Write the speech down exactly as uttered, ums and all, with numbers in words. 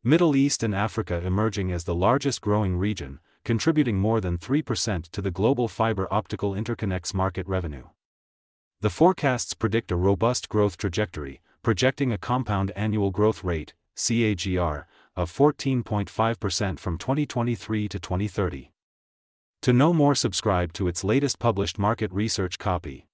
Middle East and Africa emerging as the largest growing region, contributing more than three percent to the global fiber optical interconnects market revenue. The forecasts predict a robust growth trajectory, projecting a compound annual growth rate, C A G R, of fourteen point five percent from twenty twenty-three to twenty thirty. To know more, subscribe to its latest published market research copy.